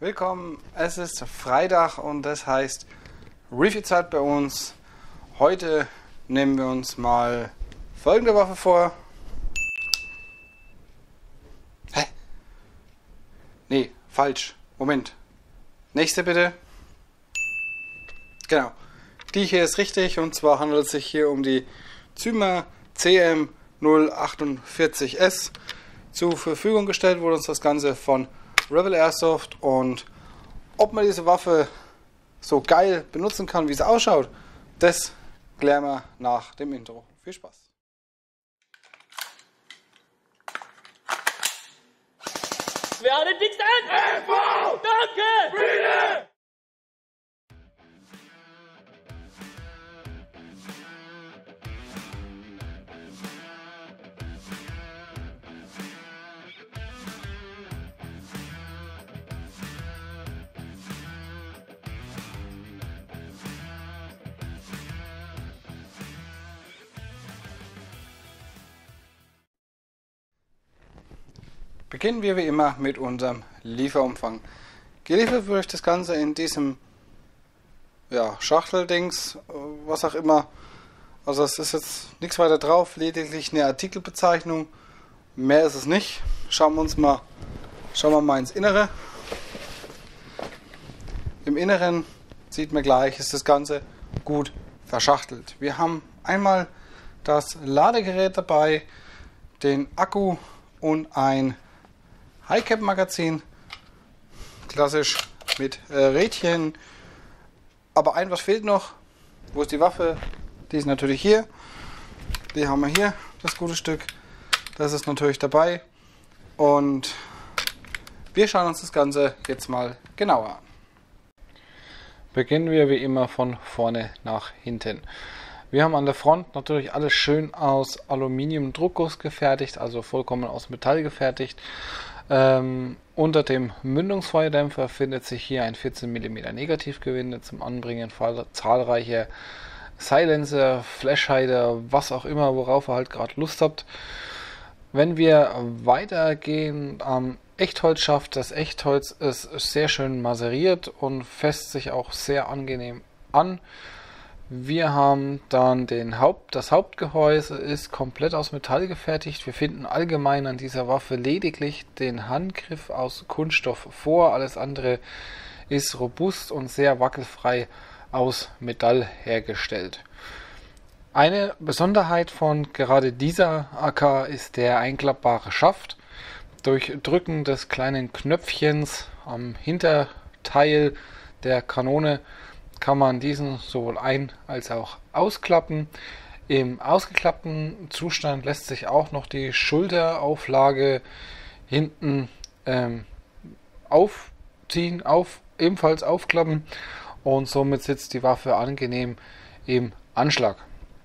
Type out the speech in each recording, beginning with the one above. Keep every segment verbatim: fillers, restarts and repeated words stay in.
Willkommen, es ist Freitag und das heißt Review-Zeit bei uns. Heute nehmen wir uns mal folgende Waffe vor. Hä? Nee, falsch. Moment. Nächste bitte. Genau. Die hier ist richtig und zwar handelt es sich hier um die Zyma C M null achtundvierzig S. Zur Verfügung gestellt wurde uns das Ganze von Rebel Airsoft, und ob man diese Waffe so geil benutzen kann, wie sie ausschaut, das klären wir nach dem Intro. Viel Spaß! Wer hat den dicksten? F V! Danke! Friede! Beginnen wir wie immer mit unserem Lieferumfang. Geliefert wurde das Ganze in diesem ja, Schachteldings, was auch immer. Also es ist jetzt nichts weiter drauf, lediglich eine Artikelbezeichnung. Mehr ist es nicht. Schauen wir uns mal, schauen wir mal ins Innere. Im Inneren sieht man gleich, ist das Ganze gut verschachtelt. Wir haben einmal das Ladegerät dabei, den Akku und ein High-Cap-Magazin, klassisch mit äh, Rädchen, aber ein was fehlt noch. Wo ist die Waffe? Die ist natürlich hier, die haben wir hier, das gute Stück, das ist natürlich dabei, und wir schauen uns das Ganze jetzt mal genauer an. Beginnen wir wie immer von vorne nach hinten. Wir haben an der Front natürlich alles schön aus Aluminium-Druckguss gefertigt, also vollkommen aus Metall gefertigt. Ähm, unter dem Mündungsfeuerdämpfer findet sich hier ein vierzehn Millimeter Negativgewinde zum Anbringen zahlreicher Silencer, Flashhider, was auch immer, worauf ihr halt gerade Lust habt. Wenn wir weitergehen am Echtholzschaft, das Echtholz ist sehr schön maseriert und fässt sich auch sehr angenehm an. Wir haben dann den Haupt, das Hauptgehäuse ist komplett aus Metall gefertigt. Wir finden allgemein an dieser Waffe lediglich den Handgriff aus Kunststoff vor. Alles andere ist robust und sehr wackelfrei aus Metall hergestellt. Eine Besonderheit von gerade dieser A K ist der einklappbare Schaft. Durch Drücken des kleinen Knöpfchens am Hinterteil der Kanone kann man diesen sowohl ein- als auch ausklappen. Im ausgeklappten Zustand lässt sich auch noch die Schulterauflage hinten ähm, aufziehen, auf, ebenfalls aufklappen, und somit sitzt die Waffe angenehm im Anschlag.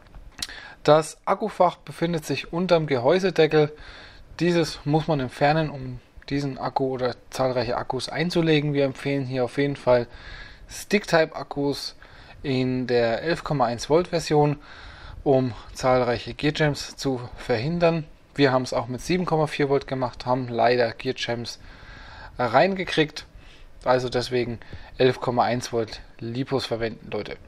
Das Akkufach befindet sich unterm Gehäusedeckel. Dieses muss man entfernen, um diesen Akku oder zahlreiche Akkus einzulegen. Wir empfehlen hier auf jeden Fall Stick-Type-Akkus in der elf Komma eins Volt Version, um zahlreiche Gear-Jams zu verhindern. Wir haben es auch mit sieben Komma vier Volt gemacht, haben leider Gear-Jams reingekriegt, also deswegen elf Komma eins Volt Lipos verwenden, Leute.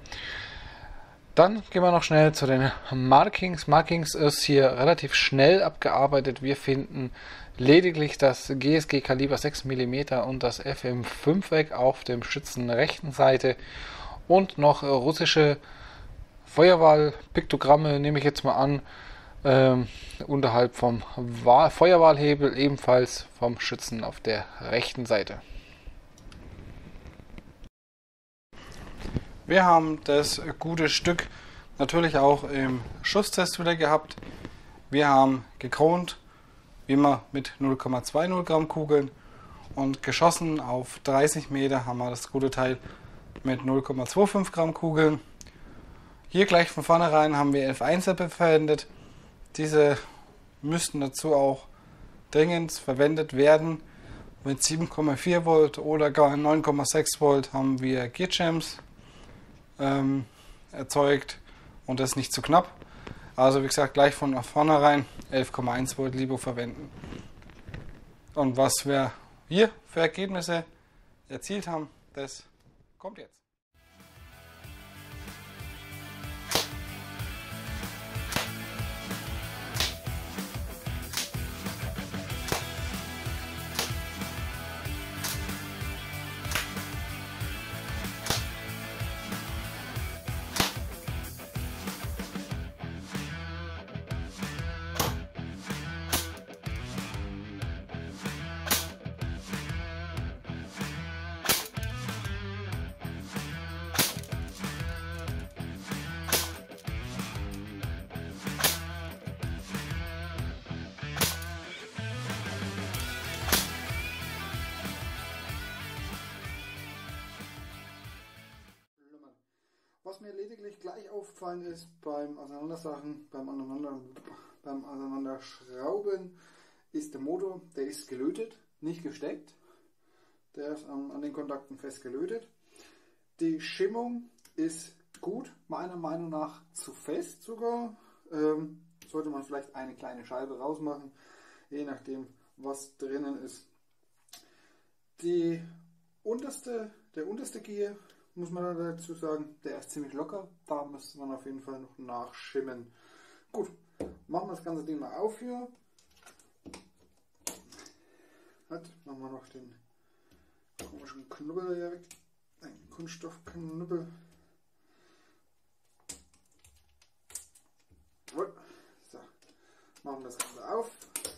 Dann gehen wir noch schnell zu den Markings. Markings ist hier relativ schnell abgearbeitet. Wir finden lediglich das G S G Kaliber sechs Millimeter und das F M fünf-Eck auf dem Schützen rechten Seite und noch russische Feuerwahl-Piktogramme, nehme ich jetzt mal an, ähm, unterhalb vom Wahl Feuerwahlhebel, ebenfalls vom Schützen auf der rechten Seite. Wir haben das gute Stück natürlich auch im Schusstest wieder gehabt. Wir haben gekront, wie immer mit null Komma zwanzig Gramm Kugeln, und geschossen auf dreißig Meter haben wir das gute Teil mit null Komma fünfundzwanzig Gramm Kugeln. Hier gleich von vornherein haben wir elf Einser verwendet. Diese müssten dazu auch dringend verwendet werden. Mit sieben Komma vier Volt oder gar neun Komma sechs Volt haben wir Gear Jams ähm, erzeugt, und das nicht zu knapp. Also wie gesagt, gleich von vornherein elf Komma eins Volt Lipo verwenden. Und was wir hier für Ergebnisse erzielt haben, das kommt jetzt. Was mir lediglich gleich aufgefallen ist beim Auseinandersachen, beim, Aneinander, beim Auseinanderschrauben, ist der Motor, der ist gelötet, nicht gesteckt. Der ist an, an den Kontakten fest gelötet. Die Schimmung ist gut, meiner Meinung nach zu fest sogar. Ähm, sollte man vielleicht eine kleine Scheibe rausmachen, je nachdem was drinnen ist. Die unterste, der unterste Gier, muss man dazu sagen, der ist ziemlich locker. Da müsste man auf jeden Fall noch nachschimmen. Gut, machen wir das ganze Ding mal auf hier. Halt, machen wir noch den komischen Knubbel hier weg. Ein Kunststoffknubbel. So, machen wir das Ganze auf.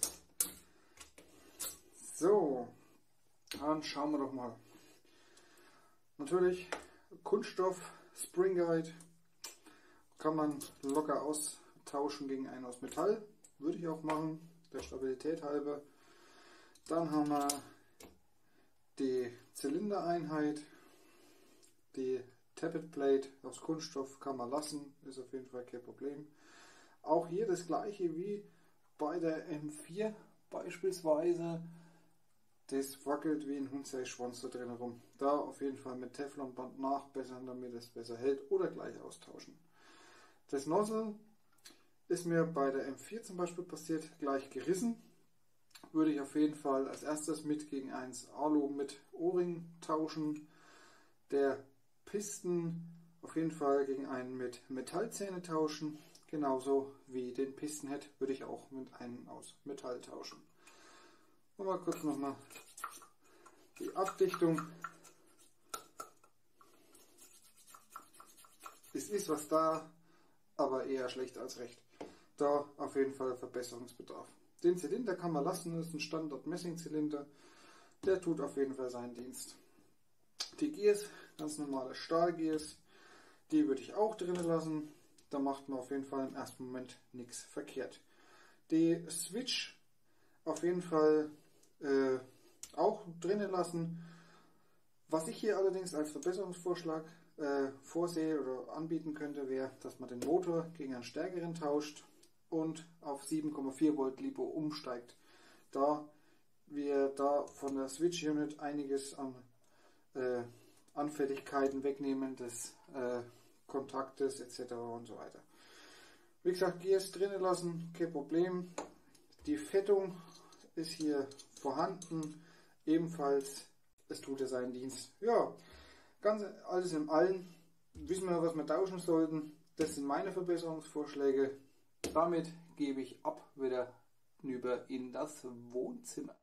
So, dann schauen wir doch mal. Natürlich Kunststoff, Spring Guide, kann man locker austauschen gegen einen aus Metall. Würde ich auch machen, der Stabilität halber. Dann haben wir die Zylindereinheit, die Tappet Plate aus Kunststoff kann man lassen, ist auf jeden Fall kein Problem. Auch hier das gleiche wie bei der M vier beispielsweise. Das wackelt wie ein Hundseischwanz da drin rum. Da auf jeden Fall mit Teflonband nachbessern, damit es besser hält, oder gleich austauschen. Das Nozzle ist mir bei der M vier zum Beispiel passiert, gleich gerissen. Würde ich auf jeden Fall als erstes mit gegen eins Alu mit O-Ring tauschen. Der Piston auf jeden Fall gegen einen mit Metallzähne tauschen. Genauso wie den Pistonhead würde ich auch mit einem aus Metall tauschen. Mal kurz nochmal die Abdichtung. Es ist was da, aber eher schlecht als recht. Da auf jeden Fall Verbesserungsbedarf. Den Zylinder kann man lassen, das ist ein Standard Messingzylinder. Der tut auf jeden Fall seinen Dienst. Die Gears, ganz normale Stahlgears, die würde ich auch drin lassen. Da macht man auf jeden Fall im ersten Moment nichts verkehrt. Die Switch auf jeden Fall Äh, auch drinnen lassen. Was ich hier allerdings als Verbesserungsvorschlag äh, vorsehe oder anbieten könnte, wäre, dass man den Motor gegen einen stärkeren tauscht und auf sieben Komma vier Volt LiPo umsteigt. Da wir da von der Switch Unit einiges an äh, Anfälligkeiten wegnehmen des äh, Kontaktes et cetera und so weiter. Wie gesagt, Gears drinnen lassen, kein Problem. Die Fettung ist hier vorhanden, ebenfalls, es tut ja seinen Dienst. Ja, ganz alles in allem wissen wir, was wir tauschen sollten. Das sind meine Verbesserungsvorschläge. Damit gebe ich ab wieder hinüber in das Wohnzimmer.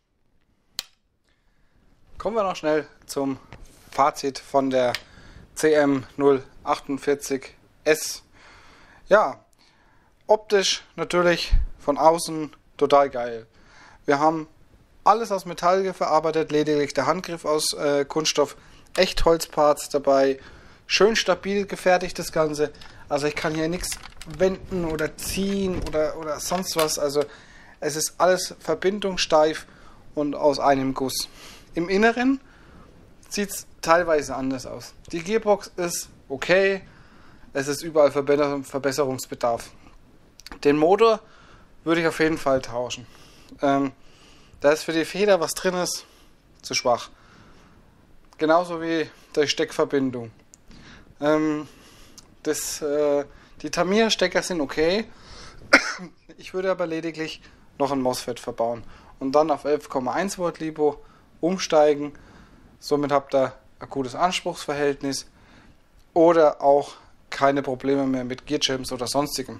Kommen wir noch schnell zum Fazit von der C M null achtundvierzig S. Ja, optisch natürlich von außen total geil. Wir haben alles aus Metall verarbeitet, lediglich der Handgriff aus äh, Kunststoff, Echtholzparts dabei, schön stabil gefertigt das Ganze. Also ich kann hier nichts wenden oder ziehen oder, oder sonst was. Also es ist alles verbindungssteif und aus einem Guss. Im Inneren sieht es teilweise anders aus. Die Gearbox ist okay, es ist überall Verbesserungsbedarf. Den Motor würde ich auf jeden Fall tauschen. Ähm, da ist für die Feder, was drin ist, zu schwach. Genauso wie die Steckverbindung. Ähm, das, äh, die Tamiya-Stecker sind okay. Ich würde aber lediglich noch ein MOSFET verbauen und dann auf elf Komma eins Volt LiPo umsteigen. Somit habt ihr ein gutes Anspruchsverhältnis oder auch keine Probleme mehr mit Gearjams oder sonstigem.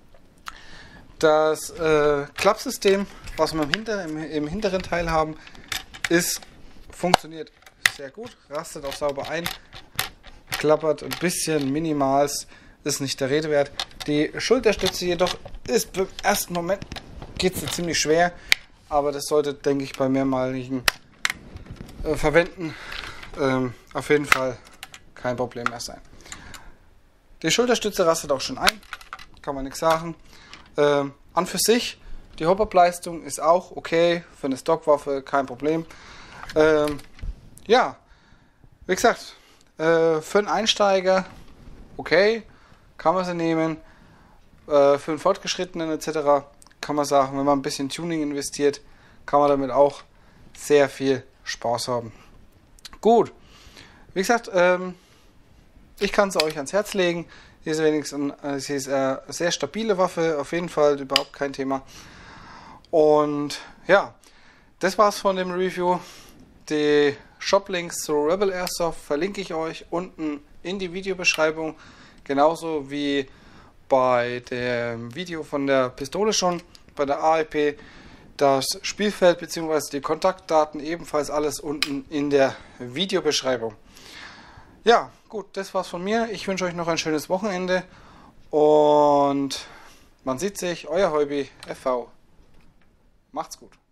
Das äh, Klappsystem, was wir im, Hinter-, im, im hinteren Teil haben, ist, funktioniert sehr gut, rastet auch sauber ein, klappert ein bisschen, minimal, ist nicht der Rede wert. Die Schulterstütze jedoch ist im ersten Moment, geht es ziemlich schwer, aber das sollte, denke ich, bei mehrmaligen äh, Verwenden ähm, auf jeden Fall kein Problem mehr sein. Die Schulterstütze rastet auch schon ein, kann man nichts sagen. Ähm, an für sich, die Hop-Up-Leistung ist auch okay, für eine Stockwaffe kein Problem. Ähm, ja, wie gesagt, äh, für einen Einsteiger okay, kann man sie nehmen. Äh, für einen Fortgeschrittenen et cetera kann man sagen, wenn man ein bisschen Tuning investiert, kann man damit auch sehr viel Spaß haben. Gut, wie gesagt, ähm, ich kann es euch ans Herz legen. Sie ist wenigstens äh, sie ist eine sehr stabile Waffe, auf jeden Fall überhaupt kein Thema. Und ja, das war's von dem Review. Die Shop-Links zu Rebel Airsoft verlinke ich euch unten in die Videobeschreibung. Genauso wie bei dem Video von der Pistole schon, bei der A E P. Das Spielfeld bzw. die Kontaktdaten ebenfalls alles unten in der Videobeschreibung. Ja, gut, das war's von mir. Ich wünsche euch noch ein schönes Wochenende und man sieht sich, euer Heubi F V. Macht's gut.